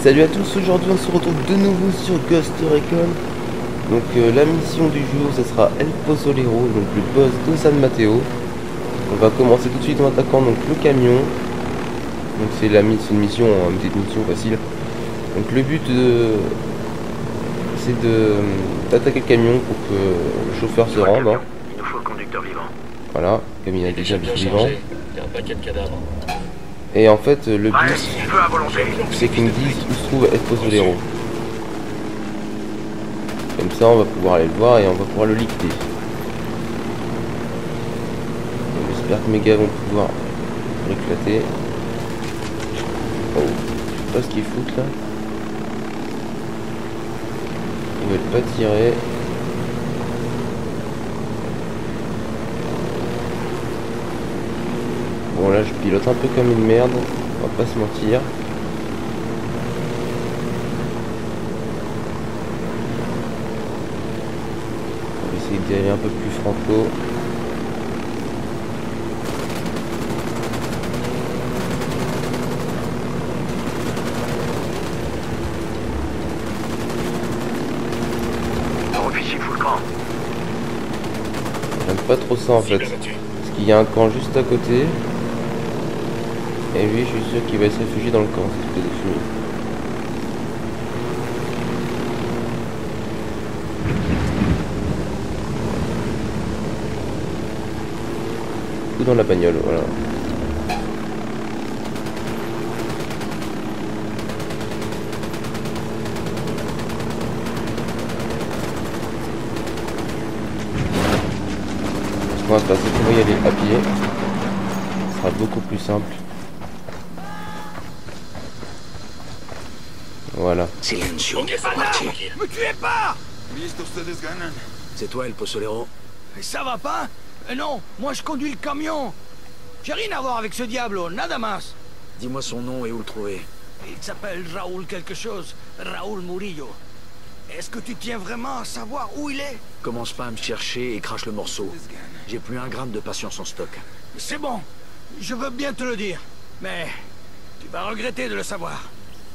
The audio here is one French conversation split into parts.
Salut à tous, aujourd'hui on se retrouve de nouveau sur Ghost Recon. Donc la mission du jour ce sera El Pozolero, donc le boss de San Mateo. On va commencer tout de suite en attaquant donc le camion. Donc c'est une mission, une petite mission facile. Donc le but c'est d'attaquer le camion pour que le chauffeur se rende. Hein. Il nous faut le conducteur vivant. Voilà, comme il a déjà le vivant. Il y a un paquet de cadavres. Et en fait le but Feu à volonté. c'est qu'ils nous disent où se trouve El Pozolero. Comme ça on va pouvoir aller le voir et on va pouvoir le liquider. J'espère que mes gars vont pouvoir l'éclater. Oh, je sais pas ce qu'ils foutent là. Ils veulent pas tirer. Bon là je pilote un peu comme une merde, on va pas se mentir. On va essayer d'y aller un peu plus franco. Officier full camp. J'aime pas trop ça en fait. Parce qu'il y a un camp juste à côté. Et lui, je suis sûr qu'il va se réfugier dans le camp, cette espèce de fumée. Ou dans la bagnole, voilà. Ce qu'on va faire, c'est qu'on va y aller à pied. Ce sera beaucoup plus simple. Voilà. Silencio. Ok, c'est parti. Me tuez pas! C'est toi, El Pozolero? Ça va pas? Non, moi je conduis le camion. J'ai rien à voir avec ce diablo, nada más. Dis-moi son nom et où le trouver. Il s'appelle Raoul quelque chose, Raoul Murillo. Est-ce que tu tiens vraiment à savoir où il est? Commence pas à me chercher et crache le morceau. J'ai plus un gramme de patience en stock. C'est bon, je veux bien te le dire, mais tu vas regretter de le savoir.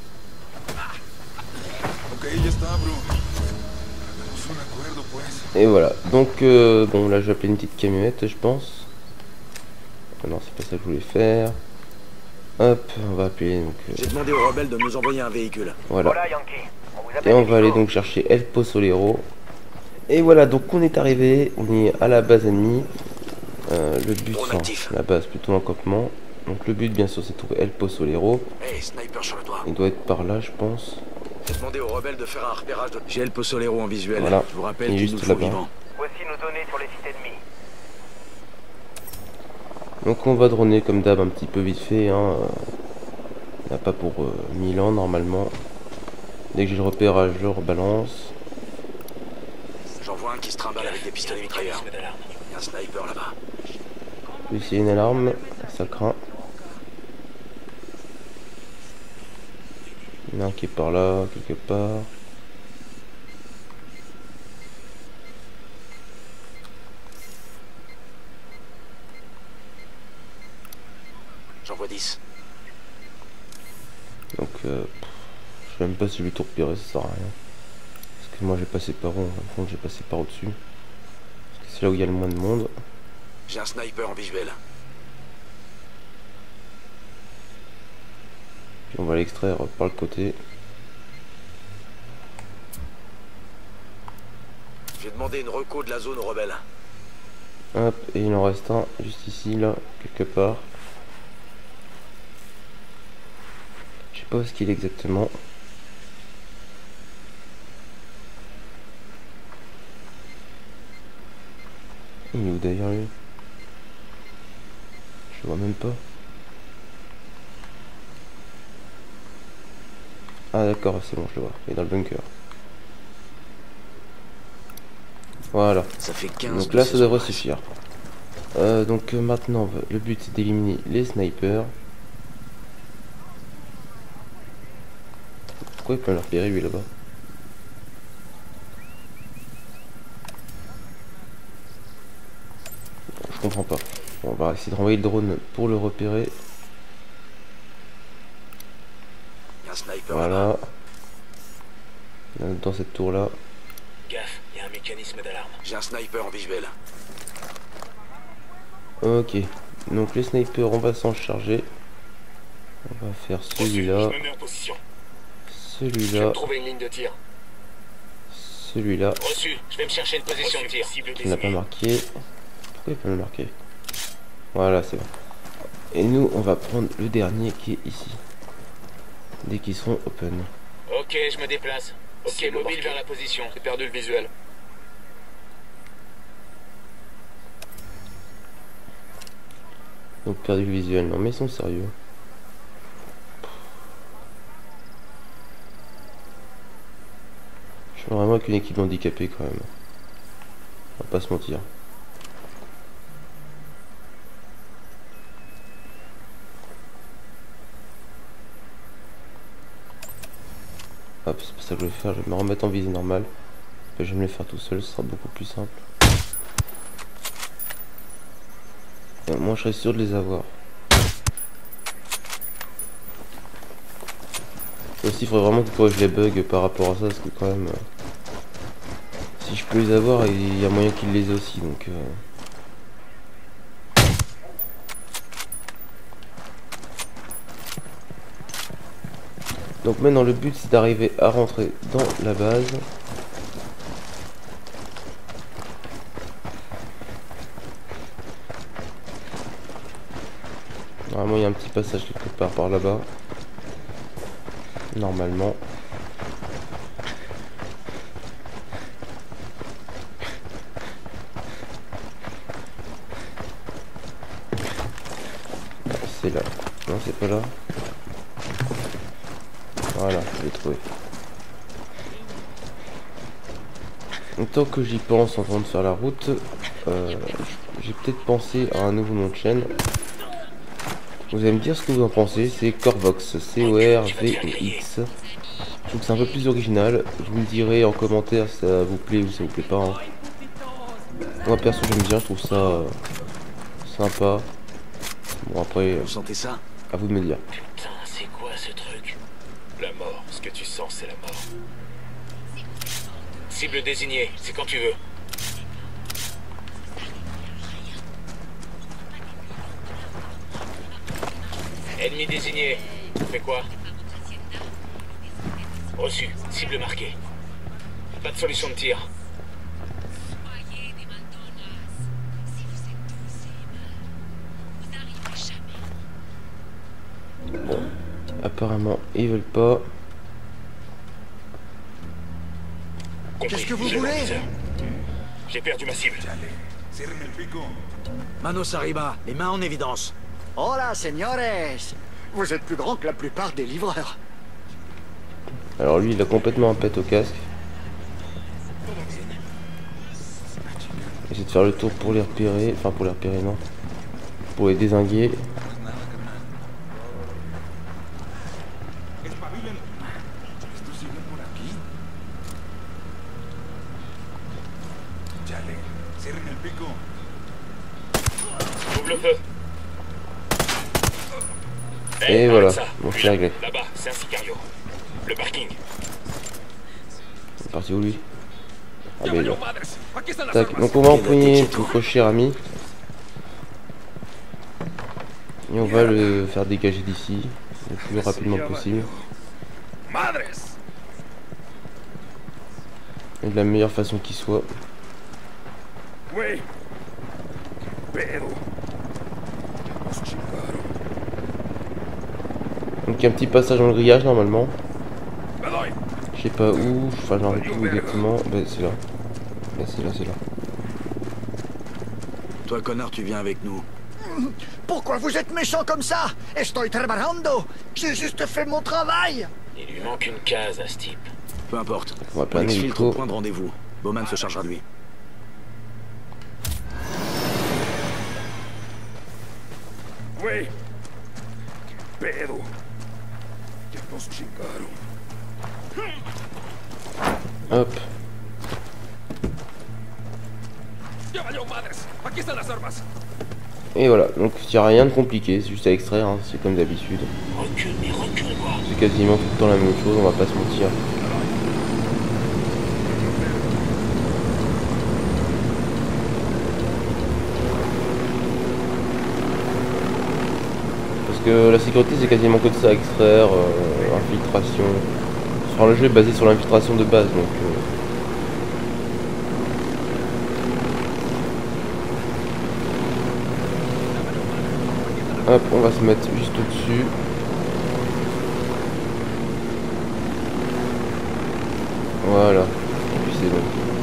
Et voilà. Donc, bon, là, je vais appeler une petite camionnette, je pense. Ah non, c'est pas ça que je voulais faire. Hop, on va appeler donc. J'ai demandé aux rebelles de nous envoyer un véhicule. Voilà. Yankee. Et on va aller donc chercher El Pozolero. Et voilà, donc on est arrivé, on est à la base ennemie. Le but, enfin, la base plutôt un campement. Donc le but, bien sûr, c'est de trouver El Pozolero. Hey, sniper sur le toit. Il doit être par là, je pense. J'ai demandé aux rebelles de faire un repérage de... J'ai El Pozolero en visuel. Voilà. Je vous rappelle Il est qu'il juste nous faut là-bas. vivant. Voici nos données sur les sites ennemis. Donc on va droner comme d'hab un petit peu vite fait. Hein. On n'a pas pour 1000 ans normalement. Dès que j'ai le repérage, je rebalance. J'en vois un qui se trimballe avec des pistolets mitrailleurs. Il y a un sniper là-bas. Lui, c'est une alarme, ça craint. Il y en a un qui est par là, quelque part. J'en vois 10. Donc, je sais même pas si je vais tout repérer, ça sert à rien. Parce que moi j'ai passé par où, en fond j'ai passé par au-dessus. Parce que c'est là où il y a le moins de monde. J'ai un sniper en visuel. Puis on va l'extraire par le côté. J'ai demandé une reco de la zone aux rebelles. Hop, et il en reste un juste ici, là, quelque part. Je sais pas où est-ce qu'il est exactement. Il est où d'ailleurs lui? Je vois même pas. Ah d'accord, c'est bon, je le vois. Il est dans le bunker. Voilà. Ça fait 15. Donc là, ça devrait suffire. Donc maintenant, le but c'est d'éliminer les snipers. Pourquoi il peut le repérer lui là-bas? Je comprends pas. Bon, on va essayer de renvoyer le drone pour le repérer. Il y a un sniper sniper Voilà. Dans cette tour là. Gaffe, il y a un mécanisme d'alarme. J'ai un sniper en visuel. Ok. Donc les snipers, on va s'en charger. On va faire celui-là. Je me mets en position. Je vais Celui-là. me trouver une ligne de tir. Celui-là. Reçu, je vais me chercher une position de tir. Cible Qui n'a pas désignée. marqué. Pourquoi il peut le marquer? Voilà, c'est bon. Et nous, on va prendre le dernier qui est ici. Dès qu'ils seront open. Ok, je me déplace. Ok, Cible mobile marquée. vers la position. J'ai perdu le visuel. Donc perdu le visuel. Non mais ils sont sérieux. Je suis vraiment avec une équipe handicapée quand même. On va pas se mentir. Hop, c'est pas ça que je vais faire. Je vais me remettre en visée normale. Je vais me le faire tout seul, ce sera beaucoup plus simple. Et moi je serai sûr de les avoir. Aussi il faudrait vraiment que je les bug par rapport à ça, parce que quand même si je peux les avoir, il y a moyen qu'ils les aient aussi, donc donc maintenant le but c'est d'arriver à rentrer dans la base. Normalement il y a un petit passage quelque part par là-bas. Normalement. C'est là. Non, c'est pas là. Voilà, je l'ai trouvé. Donc, tant que j'y pense en train de faire la route, j'ai peut-être pensé à un nouveau nom de chaîne. Vous allez me dire ce que vous en pensez. C'est Corvox, C-O-R-V-E-X. Je trouve que c'est un peu plus original. Vous me direz en commentaire si ça vous plaît ou ça vous plaît pas. Hein. Moi perso j'aime bien, je trouve ça sympa. Bon après, Vous sentez ça? à vous de me dire. Putain, c'est quoi ce truc? La mort. Ce que tu sens, c'est la mort. Cible désignée, c'est quand tu veux. Ennemi désigné. Tu fais quoi? Reçu. Cible marquée. Pas de solution de tir. Bon, apparemment ils veulent pas. Qu'est-ce que vous J'ai mon voulez? viseur. J'ai perdu ma cible. Manos arriba, les mains en évidence. Hola, señores. Vous êtes plus grand que la plupart des livreurs. Alors lui il a complètement un pet au casque. J'essaie de faire le tour pour les repérer. Enfin pour les repérer non. Pour les dézinguer. Ouvre le feu. Et arrête voilà, ça. bon c'est réglé. Là-bas, c'est un sicario. Le parking. C'est parti où lui? Ah ben là. Tac, donc on va empoigner notre cher ami. Et on va le faire dégager d'ici le plus rapidement possible. Et de la meilleure façon qui soit. Donc il y a un petit passage dans le grillage normalement. Je sais pas où, enfin j'en ai plus où exactement. Ben c'est là. Ben, c'est là, c'est là. Toi, connard, tu viens avec nous. Pourquoi vous êtes méchant comme ça? Estoy trabajando. J'ai juste fait mon travail. Il lui manque une case à ce type. Peu importe. On va On planer exfiltre au l'hélico. point de rendez-vous. Bowman se chargera de lui. Hop. Et voilà, donc il n'y a rien de compliqué, c'est juste à extraire, hein, c'est comme d'habitude. Recule, mais recule-moi. C'est quasiment tout le temps la même chose, on va pas se mentir. Parce que la sécurité c'est quasiment que de ça à extraire, infiltration. Enfin, le jeu est basé sur l'infiltration de base, donc... Hop, on va se mettre juste au-dessus. Voilà. Et puis c'est bon.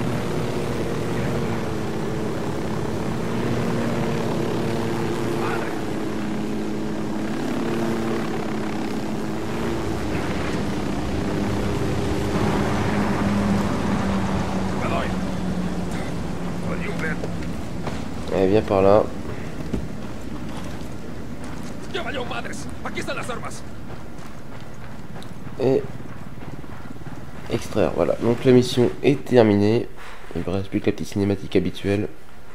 Allez, viens par là. Et extraire, voilà. Donc la mission est terminée. Il ne reste plus que la petite cinématique habituelle.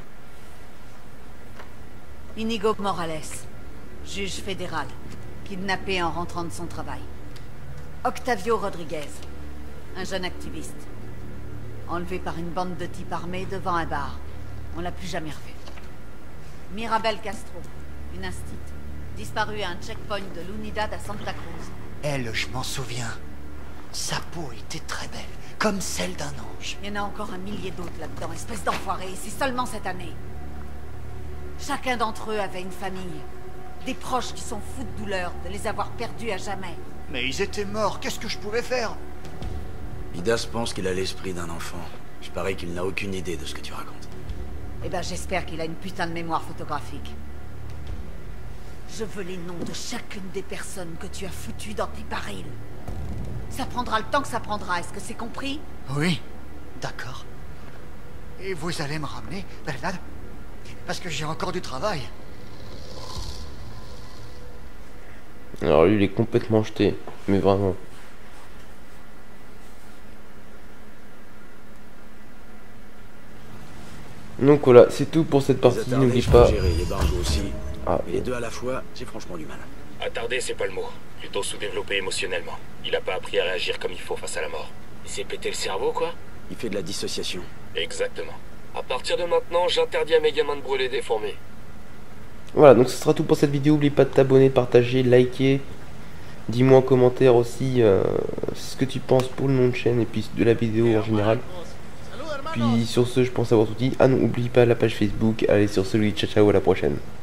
Inigo Morales, juge fédéral, kidnappé en rentrant de son travail. Octavio Rodriguez, un jeune activiste, enlevé par une bande de types armés devant un bar. On l'a plus jamais revu. Mirabel Castro, une instite, disparue à un checkpoint de l'Unidad à Santa Cruz. Elle, je m'en souviens. Sa peau était très belle, comme celle d'un ange. Il y en a encore un millier d'autres là-dedans, espèce d'enfoiré, c'est seulement cette année. Chacun d'entre eux avait une famille. Des proches qui sont fous de douleur de les avoir perdus à jamais. Mais ils étaient morts, qu'est-ce que je pouvais faire? Midas pense qu'il a l'esprit d'un enfant. Je parie qu'il n'a aucune idée de ce que tu racontes. Eh ben j'espère qu'il a une putain de mémoire photographique. Je veux les noms de chacune des personnes que tu as foutues dans tes barils. Ça prendra le temps que ça prendra, est-ce que c'est compris? Oui, d'accord. Et vous allez me ramener, Bernard? Parce que j'ai encore du travail. Alors lui il est complètement jeté, mais vraiment. Donc voilà, c'est tout pour cette partie, n'oublie pas... Gérer les barjots aussi. Ah, Et les deux à la fois, j'ai franchement du mal. Attardé, c'est pas le mot. Plutôt sous-développé émotionnellement. Il a pas appris à réagir comme il faut face à la mort. Il s'est pété le cerveau, quoi? Il fait de la dissociation. Exactement. À partir de maintenant, j'interdis à mes gamins de brûler des fourmis. Voilà, donc ce sera tout pour cette vidéo. N'oublie pas de t'abonner, partager, liker. Dis-moi en commentaire aussi ce que tu penses pour le nom de chaîne et puis de la vidéo en général. Puis sur ce, je pense avoir tout dit. Ah non, n'oublie pas la page Facebook. Allez, sur ce, ciao ciao, à la prochaine.